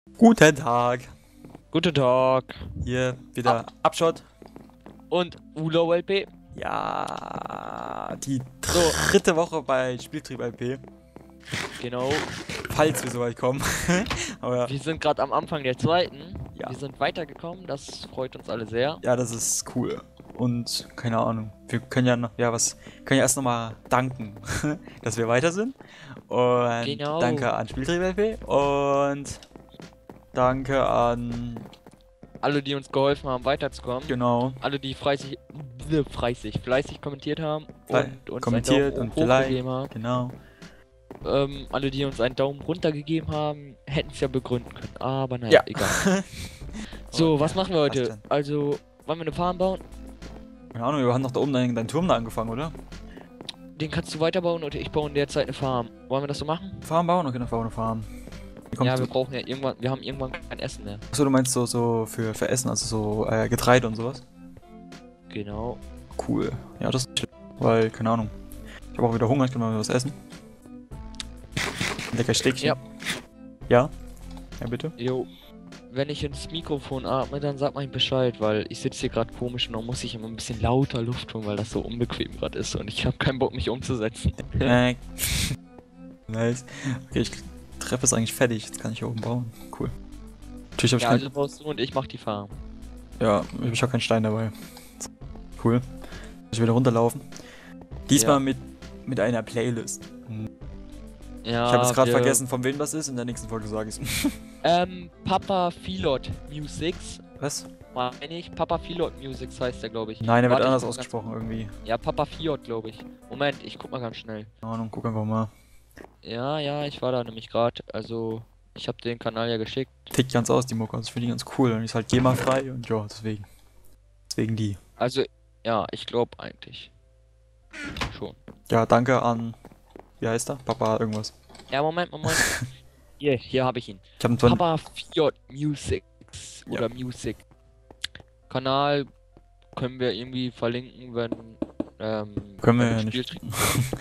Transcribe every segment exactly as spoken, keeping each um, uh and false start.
Guten Tag. Guten Tag. Hier wieder Ab- Abschott. Und Ulo L P. Ja, die So. dritte Woche bei Spieltrieb L P. Genau. Falls wir so weit kommen. Aber Wir sind gerade am Anfang der zweiten. Ja. Wir sind weitergekommen. Das freut uns alle sehr. ja, das ist cool. Und keine Ahnung. Wir können ja noch, ja, was, können ja erst nochmal danken, dass wir weiter sind. Und Genau. danke an Spieltrieb L P. Und danke an, Alle, die uns geholfen haben, weiterzukommen. genau, Alle, die fleißig, äh, fleißig, fleißig kommentiert haben Fle- und uns kommentiert einen und Daumen hoch geliked. gegeben haben. genau. Ähm, alle, die uns einen Daumen runter gegeben haben, hätten es ja begründen können. Aber naja, Ja. egal. So, Und was ja, machen wir was heute? denn? Also, wollen wir eine Farm bauen? Keine Ahnung, wir haben doch da oben deinen, deinen Turm da angefangen, oder? Den kannst du weiterbauen und ich baue in der Zeit eine Farm. Wollen wir das so machen? Farm bauen? Okay, dann bauen wir eine Farm. Wie kommst Ja, du? wir brauchen ja irgendwann, wir haben irgendwann kein Essen mehr. Achso, du meinst so, so für, für Essen, also so äh, Getreide und sowas? Genau. Cool. Ja, das ist nicht schlecht, weil, keine Ahnung. Ich habe auch wieder Hunger, ich kann mal was essen. Lecker Steakchen. Ja. Ja? Ja, bitte? Jo. Wenn ich ins Mikrofon atme, dann sag mal Bescheid, weil ich sitze hier gerade komisch und dann muss ich immer ein bisschen lauter Luft holen, weil das so unbequem gerade ist und ich habe keinen Bock, mich umzusetzen. Äh. Nice. Okay, ich treffe es eigentlich fertig. Jetzt kann ich hier oben bauen. Cool. Natürlich habe ich Ja, kein... also baust du und ich mach die Farm. Ja, ich habe keinen Stein dabei. Cool. Muss ich wieder runterlaufen. Diesmal Ja. mit, mit einer Playlist. Ja, Ich habe jetzt gerade wir- vergessen, von wem das ist. In der nächsten Folge sage ich es. Ähm, Papa Philot Musics, Was? meine ich. Papa Philot Musics heißt der, glaube ich. Nein, der wird Warte, ich anders guck ganz- ausgesprochen irgendwie. Ja, Papa Fiot, glaube ich. Moment, ich guck mal ganz schnell. Keine Ahnung, guck einfach mal. Ja, ja, ich war da nämlich gerade. Also, ich habe den Kanal ja geschickt. Tickt ganz aus, die Mucke. Das finde ich ganz cool. Und die ist halt GEMA-frei und ja, deswegen. Deswegen die. Also, ja, ich glaube eigentlich. Schon. Ja, danke an. Wie heißt er? Papa irgendwas. Ja, Moment, Moment. Hier, hier habe ich ihn. Ich habe einen Ton. Papa Fiat Musics oder Music. Kanal können wir irgendwie verlinken, wenn. Ähm, Können wir wenn ja Spiel nicht. trinken.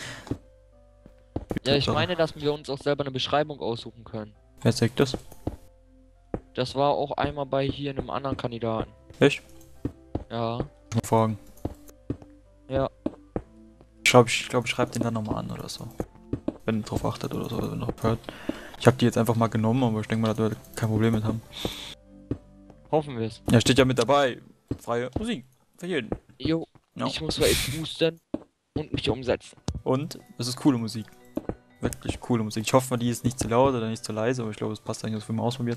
Ja, ich meine, dass wir uns auch selber eine Beschreibung aussuchen können. Wer zeigt das? Das war auch einmal bei hier einem anderen Kandidaten. Echt? Ja. Mal fragen. Ja. Ich glaube, ich, glaub, ich schreibe den dann nochmal an oder so. Wenn ihr drauf achtet oder so, oder noch hört. Ich habe die jetzt einfach mal genommen, aber ich denke mal, da wird kein Problem mit haben. Hoffen wir es. Ja, steht ja mit dabei. Freie Musik. Für jeden. Jo, Ja. ich muss mal eben boostern und mich umsetzen. Und es ist coole Musik. Wirklich coole Musik. Ich hoffe mal, die ist nicht zu laut oder nicht zu leise, aber ich glaube, es passt eigentlich, das wir mal ausprobiert.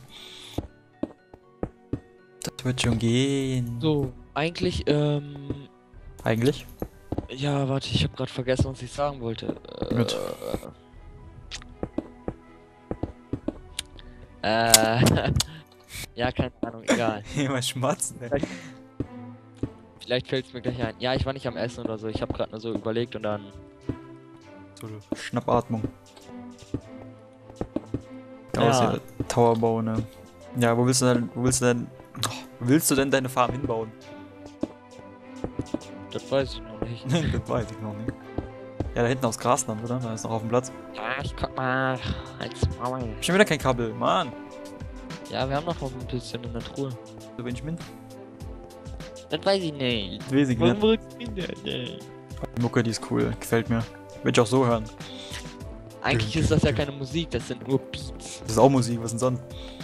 Das wird schon gehen. So, eigentlich, ähm. Eigentlich? Ja, warte, ich habe gerade vergessen, was ich sagen wollte. Gut. Äh. äh ja, keine Ahnung, egal. Immer schmatzen, ne? Vielleicht fällt es mir gleich ein. Ja, ich war nicht am Essen oder so. Ich habe gerade nur so überlegt und dann. So eine Schnappatmung. Da Ja. ist ja Towerbau, ne? Ja, wo willst du denn, wo willst du denn, oh, wo willst du denn deine Farm hinbauen? Das weiß ich noch nicht. Das weiß ich noch nicht. Ja, da hinten aufs Grasland, oder? Da ist noch auf dem Platz. Ja, ich guck mal. Als Maul. Schon wieder kein Kabel, Mann. Ja, wir haben noch ein bisschen in der Truhe. So bin ich mit. Das weiß ich nicht. Das weiß ich Warum nicht. rückst du denn nicht? Die Mucke, die ist cool. Gefällt mir. Will ich auch so hören. Eigentlich ist das ja keine Musik, das sind nur Beats. Das ist auch Musik, was denn sonst?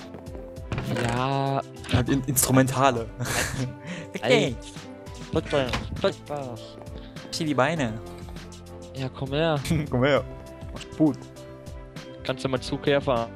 Ja, Halt in Instrumentale. ey. Drück das, drück das. Zieh die Beine. Ja, komm her. Komm her. Mach gut. Kannst du mal Zug herfahren?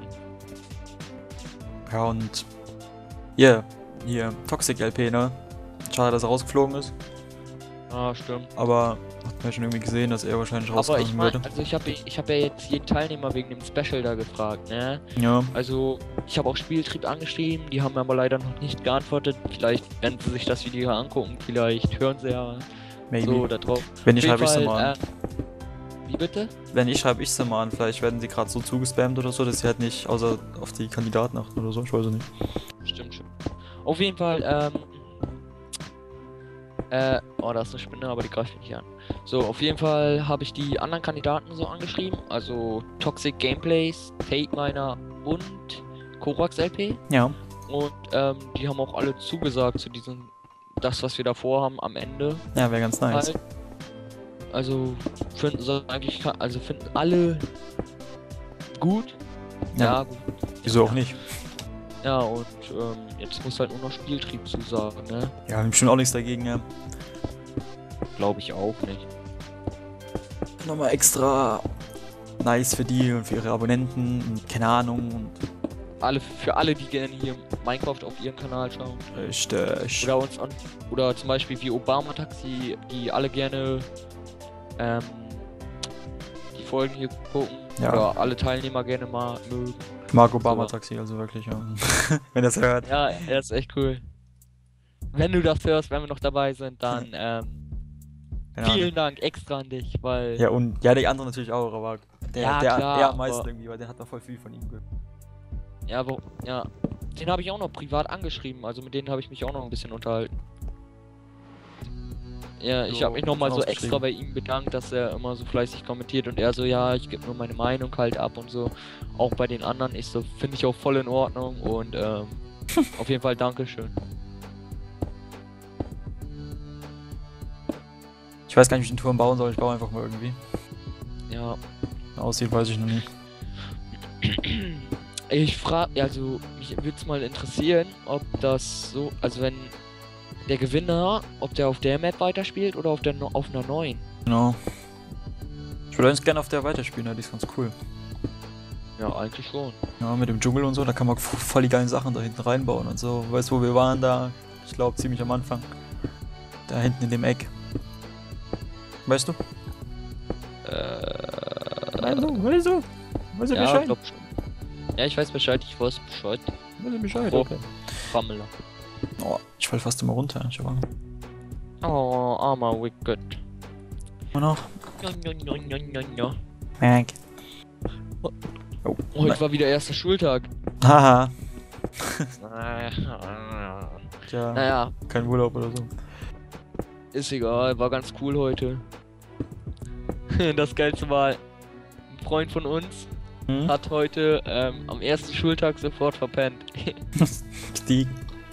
Ja, und. Hier. Hier. Toxic L P, ne? Schade, dass er rausgeflogen ist. Ah, stimmt. Aber hat man ja schon irgendwie gesehen, dass er wahrscheinlich Aber rausfliegen ich meine, würde. also ich habe ich hab ja jetzt jeden Teilnehmer wegen dem Special da gefragt, ne? Ja. Also, ich habe auch Spieltrieb angeschrieben, die haben mir aber leider noch nicht geantwortet. Vielleicht, wenn sie sich das Video angucken, vielleicht hören sie ja Maybe. so da drauf. Wenn nicht, Auf schreibe ich jeden sie mal an. Fall, äh, Wie bitte? Wenn nicht, schreibe ich sie mal an. Vielleicht werden sie gerade so zugespammt oder so, dass sie halt nicht außer auf die Kandidaten achten oder so. Ich weiß es nicht. Stimmt schon. Auf jeden Fall, ähm. Äh, oh, da ist eine Spinne, aber die greift mich nicht an. So, auf jeden Fall habe ich die anderen Kandidaten so angeschrieben. Also Toxic Gameplays, Take Miner und Korax L P. Ja. Und ähm, die haben auch alle zugesagt zu diesem, das was wir da vorhaben am Ende. Ja, wäre ganz nice. Halt. Also finden sie eigentlich, also finden alle gut. Ja. Ja, gut. Wieso auch nicht? Ja, und ähm, jetzt muss halt nur noch Spieltrieb zusagen, ne? Ja, wir haben bestimmt auch nichts dagegen, ja. Glaube ich auch nicht. Nochmal extra nice für die und für ihre Abonnenten und keine Ahnung und Alle, für alle, die gerne hier Minecraft auf ihren Kanal schauen. richtig. Oder uns an, oder zum Beispiel wie Obama Taxi, die alle gerne ähm, die Folgen hier gucken. Ja. Oder alle Teilnehmer gerne mal mögen. Ich mag Obama So. Taxi, also wirklich, ja. Wenn er es hört. Ja, er ist echt cool. Wenn du das hörst, wenn wir noch dabei sind, dann ähm, Keine Ahnung. vielen Dank extra an dich, weil Ja, und ja, die anderen natürlich auch, aber der, Ja, der klar, eher am meisten aber- irgendwie, weil der hat noch voll viel von ihm gehört. ja, aber, ja, den habe ich auch noch privat angeschrieben, also mit denen habe ich mich auch noch ein bisschen unterhalten. Ja, ich So, habe mich nochmal so ausgeschrieben. extra bei ihm bedankt, dass er immer so fleißig kommentiert und er so, ja, ich gebe nur meine Meinung halt ab und so. Auch bei den anderen, ich so, finde ich auch voll in Ordnung und ähm, auf jeden Fall Dankeschön. Ich weiß gar nicht, wie ich den Turm bauen soll, ich baue einfach mal irgendwie. Ja, Aussieht, weiß ich noch nicht. ich frage, also mich würde es mal interessieren, ob das so, also wenn der Gewinner, ob der auf der Map weiterspielt oder auf der no- auf einer neuen. Genau. Ich würde eigentlich gerne auf der weiterspielen, ja, die ist ganz cool. Ja, eigentlich schon. Ja, mit dem Dschungel und so, da kann man v- voll die geilen Sachen da hinten reinbauen und so. Weißt du, wo wir waren da? Ich glaube, ziemlich am Anfang. Da hinten in dem Eck. Weißt du? Äh, Weißt du? Weißt du? Weißt du ja, Bescheid? glaub schon. Ja, ich weiß Bescheid, ich weiß Bescheid. Weißt du Bescheid? Oh. Okay. Rammler. Oh, ich fall fast immer runter. Ich war Oh, armer Wicked. immer noch. Ja, ja, ja, ja, ja, ja. Mac. Oh, Heute war wieder erster Schultag. haha. Tja, Naja, kein Urlaub oder so. ist egal, war ganz cool heute. Das Geilste war, ein Freund von uns Hm? hat heute ähm, am ersten Schultag sofort verpennt. Die,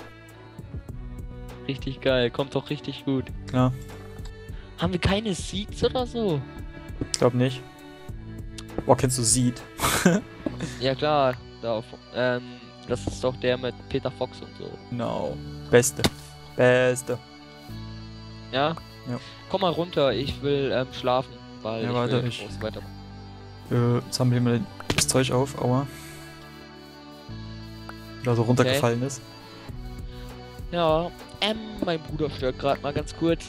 Richtig geil, kommt doch richtig gut. klar. Haben wir keine Seeds oder so? Ich glaube nicht. Boah, kennst du Seed? Ja klar, da auf, ähm, das ist doch der mit Peter Fox und so. Genau. Beste. Beste. Ja? Ja. Komm mal runter, ich will ähm, schlafen, weil Ja, ich warte, will ich- groß weiter. Äh, jetzt haben wir mal das Zeug auf, aua. Da so runtergefallen ist. Ja, ähm, mein Bruder stört gerade mal ganz kurz.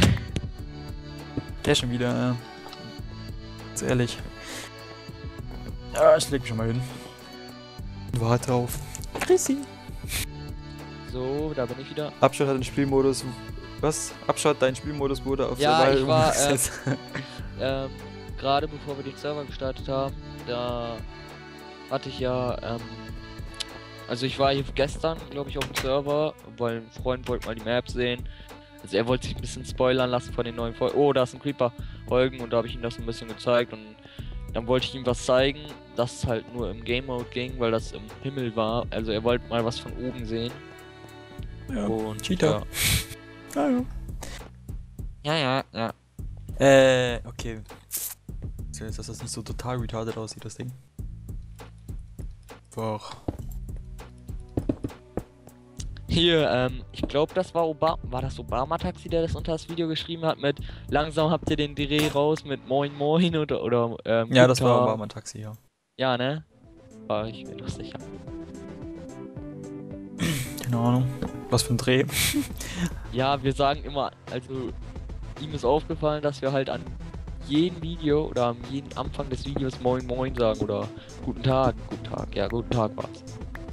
Der schon wieder, ja. Ganz ehrlich. Ja, ich leg mich schon mal hin. Warte auf. Chrissy. So, da bin ich wieder. Abschott hat den Spielmodus. Was? Abschott, dein Spielmodus wurde auf Ja, Survival ich war, umgesetzt. Ähm, gerade bevor wir den Server gestartet haben, da hatte ich ja, ähm, also ich war hier gestern, glaube ich, auf dem Server, weil ein Freund wollte mal die Map sehen. Also er wollte sich ein bisschen spoilern lassen von den neuen Folgen. Oh, da ist ein Creeper. Folgen und da habe ich ihm das ein bisschen gezeigt und dann wollte ich ihm was zeigen, das halt nur im Game Mode ging, weil das im Himmel war. Also er wollte mal was von oben sehen. Ja, Und Cheater. Ah, ja. Ja, ja, ja. Äh, okay. So, jetzt, dass das nicht so total retarded aussieht, das Ding. Doch. Hier, ähm, ich glaube, das war Obama, war das Obama-Taxi, der das unter das Video geschrieben hat mit langsam habt ihr den Dreh raus mit Moin Moin oder, oder, ähm, Ja, das war Guten aber Tag. mein Taxi, ja. Ja, ne? War ich mir doch sicher. Keine Ahnung. Was für ein Dreh. Ja, wir sagen immer, also, ihm ist aufgefallen, dass wir halt an jedem Video oder am jeden Anfang des Videos Moin Moin sagen oder Guten Tag, Guten Tag, ja, Guten Tag war's.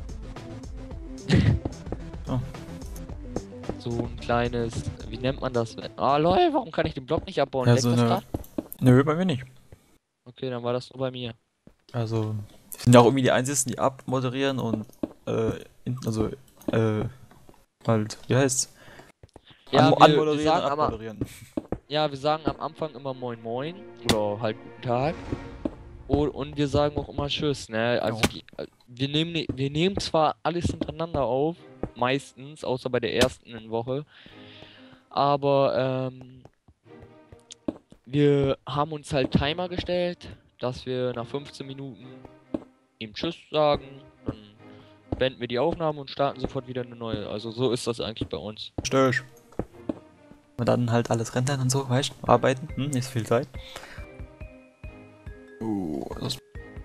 Oh. So ein kleines, wie nennt man das? Ah, Leute, warum kann ich den Block nicht abbauen? Ja, Leckt so das eine- grad? Nö, bei mir nicht. Okay, dann war das nur bei mir. Also, wir sind ja auch irgendwie die Einzigen, die abmoderieren und, äh, in, also, äh, halt, wie heißt's? Ja, An, wir- wir anmoderieren sagen und aber- abmoderieren. Ja, wir sagen am Anfang immer Moin Moin oder halt Guten Tag. Und, und wir sagen auch immer Tschüss, ne? Also Ja. die, äh, wir nehmen, ne- wir nehmen zwar alles hintereinander auf, meistens, außer bei der ersten Woche, aber ähm, wir haben uns halt Timer gestellt, dass wir nach fünfzehn Minuten ihm Tschüss sagen, dann beenden wir die Aufnahme und starten sofort wieder eine neue. Also so ist das eigentlich bei uns. Stöß. Und dann halt alles rendern und so, weißt du? Arbeiten, hm, nicht so viel Zeit. Uh, das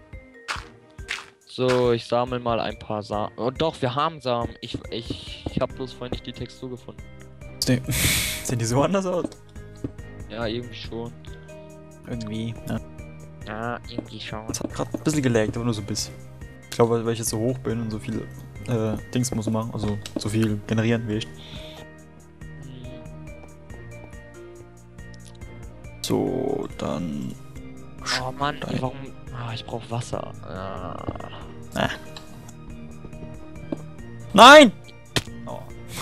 So, ich sammle mal ein paar Samen. Oh doch, wir haben Samen. Ich, ich, ich habe bloß vorhin nicht die Textur gefunden. Sehen die so anders aus? Ja, irgendwie schon. Irgendwie, ja. Ja, irgendwie schon. Das hat gerade ein bisschen gelaggt, aber nur so ein bisschen. Ich glaube, weil ich jetzt so hoch bin und so viele äh, Dings muss machen, also so viel generieren wie ich. So, dann... Oh Mann, Stein. warum... Ah, ich brauche Wasser. Ah. Ah. Nein! Oh.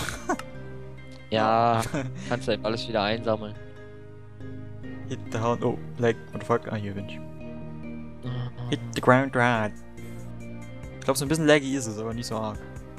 Ja, kannst du eben alles wieder einsammeln. Hit the ground. Oh, lag. What the fuck? Ah, hier bin ich. Hit the ground right. Ich glaube, so ein bisschen laggy ist es, aber nicht so arg.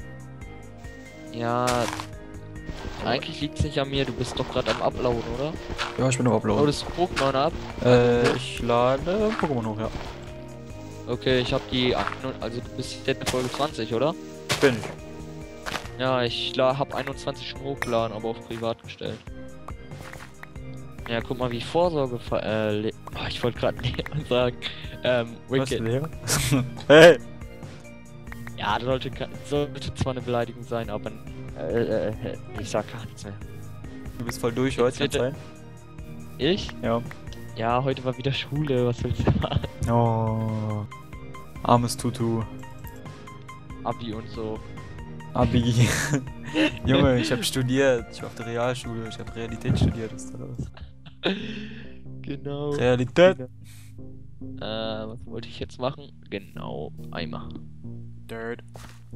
Ja, eigentlich liegt es nicht an mir. Du bist doch gerade am Uploaden, oder? Ja, ich bin am Upload. Loadest du Pokémon ab? Äh, ich lade Pokémon hoch, ja. Okay, ich habe die... Also du bist jetzt in Folge zwanzig, oder? Bin ich. Ja, ich habe einundzwanzig schon hochgeladen, aber auf privat gestellt. Ja, guck mal, wie ich Vorsorge ver... Äh, le- oh, ich wollte gerade sagen, ähm, Was, Wicked. Leo? Hey! Ja, das sollte, ke- sollte zwar eine Beleidigung sein, aber äh, äh, äh, ich sag gar nichts mehr. Du bist voll durch heute, kann Bitte. sein? Ich? Ja. Ja, heute war wieder Schule, was willst du machen? Oh. Armes Tutu. Abi und so. Abi. Junge, ich habe studiert. Ich war auf der Realschule. Ich habe Realität studiert. Was ist da los? Genau. Realität. Äh, was wollte ich jetzt machen? Genau, Eimer. Dirt.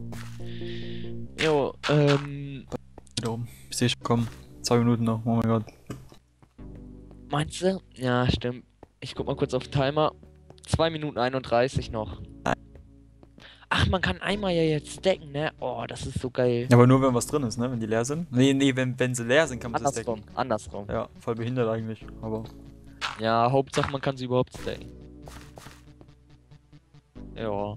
Jo, ähm, Da oben. Ich sehe schon kommen. Zwei Minuten noch. Oh mein Gott. meinst du? Ja, stimmt. Ich guck mal kurz auf den Timer. zwei Minuten einunddreißig noch. Ach, man kann Eimer ja jetzt stacken, ne? Oh, das ist so geil. Ja, aber nur wenn was drin ist, ne? Wenn die leer sind. Nee, nee, wenn, wenn sie leer sind, kann man sie Andersrum, stacken. andersrum. Ja, voll behindert eigentlich. Aber. Ja, Hauptsache man kann sie überhaupt stacken. Ja.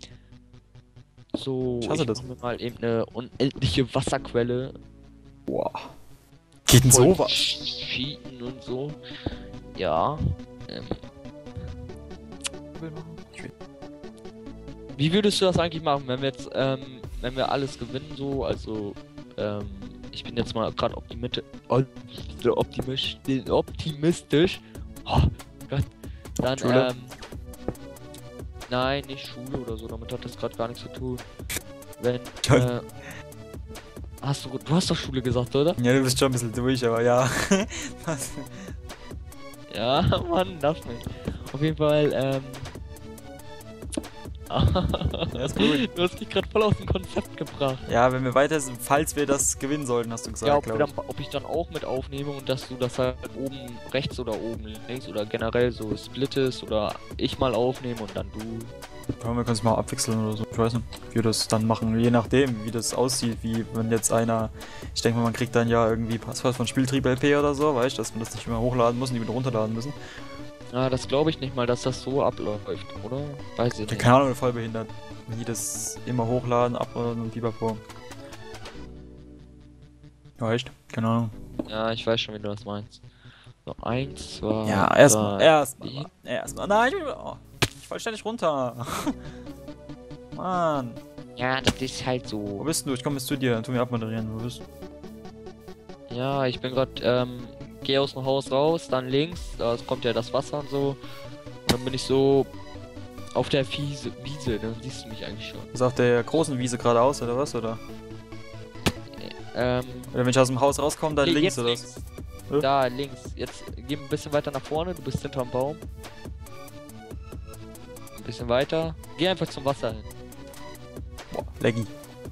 So, Ich hasse ich das. mach mir mal eben eine unendliche Wasserquelle. Boah. Geht denn Voll sowas? Cheaten und so. Ja. Ähm, wie würdest du das eigentlich machen, wenn wir jetzt, ähm, wenn wir alles gewinnen, so, also, ähm, ich bin jetzt mal gerade optimistisch, optimistisch, optimistisch, oh Gott, dann, Schule? ähm, nein, nicht Schule oder so, damit hat das gerade gar nichts zu tun. Wenn, äh, hast du, du hast doch Schule gesagt, oder? Ja, du bist schon ein bisschen durch, aber ja. Was? Ja, Mann, darf nicht. Auf jeden Fall, ähm. Ja, ist gut. Du hast mich gerade voll aus dem Konzept gebracht. Ja, wenn wir weiter sind, falls wir das gewinnen sollten, hast du gesagt, Ja, ob, wir glaub dann, ob ich dann auch mit aufnehme und dass du das halt oben rechts oder oben links oder generell so splittest oder ich mal aufnehme und dann du. ich. Ja, wir können es mal abwechseln oder so. Ich weiß nicht, wie wir das dann machen, je nachdem, wie das aussieht, wie wenn jetzt einer, ich denke mal, man kriegt dann ja irgendwie Passwort von Spieltrieb L P oder so, weißt du, dass man das nicht immer hochladen muss und die wieder runterladen müssen. Ja, das glaube ich nicht mal, dass das so abläuft, oder? Weiß ich Ja, nicht. keine Ahnung, voll behindert. Wenn die das immer hochladen, uploaden und pipapo. Ja, echt? Keine Ahnung. Ja, ich weiß schon, wie du das meinst. So, eins, zwei. Ja, erstmal, drei, erstmal, vier. erstmal. Nein, ich, will, oh, ich fall ständig runter. Mann. Ja, das ist halt Wo so. bist du? Ich komme jetzt zu dir, tu mir abmoderieren. Wo bist du? Ja, ich bin gerade, ähm, geh aus dem Haus raus, dann links, da kommt ja das Wasser und so. Und dann bin ich so auf der Wiese, Wiese, dann siehst du mich eigentlich schon. Ist auf der großen Wiese geradeaus oder was? Oder? Ähm, Oder wenn ich aus dem Haus rauskomme, dann Nee, links jetzt oder links. was? Äh? da links. Jetzt geh ein bisschen weiter nach vorne, du bist hinterm Baum. Ein bisschen weiter. Geh einfach zum Wasser hin. Boah, laggy.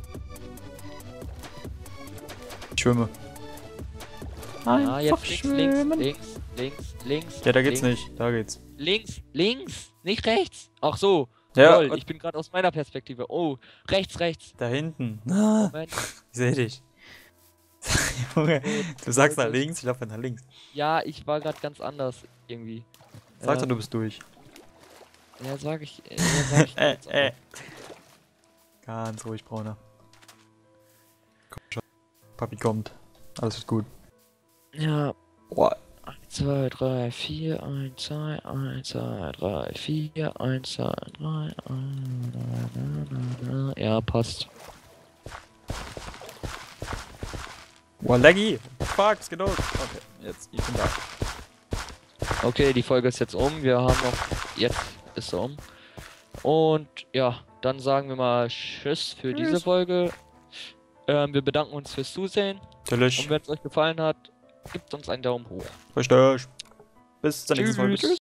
Ich schwimme. Ja, jetzt links, links, links, links, links. Ja, da geht's links, nicht. Da geht's. Links, links, nicht rechts. Ach so. Ja, Lol, und ich bin gerade aus meiner Perspektive. Oh, rechts, rechts. da hinten. Ah, Moment. ich seh dich. Junge, du sagst nach links, ich laufe nach links. Ja, ich war gerade ganz anders irgendwie. Sag doch, Ähm, du bist durch. Ja, sag ich. Ja, sag ich Äh, jetzt äh. aber. Ganz ruhig, Brauner. Komm schon. Papi kommt. Alles wird gut. Ja. Boah. eins, zwei, drei, vier, eins, zwei, eins, zwei, drei, vier, eins, zwei, drei, eins, ja, passt. Boah, laggy. Fuck, es geht los. Okay, jetzt, ich bin da. Okay, die Folge ist jetzt um. Wir haben noch. Jetzt ist sie um. Und ja, dann sagen wir mal Tschüss für diese Tschüss. Folge. Ähm, wir bedanken uns fürs Zusehen. Natürlich. Und wenn es euch gefallen hat, gebt uns einen Daumen hoch. Richtig. Bis zur nächsten Folge. Tschüss.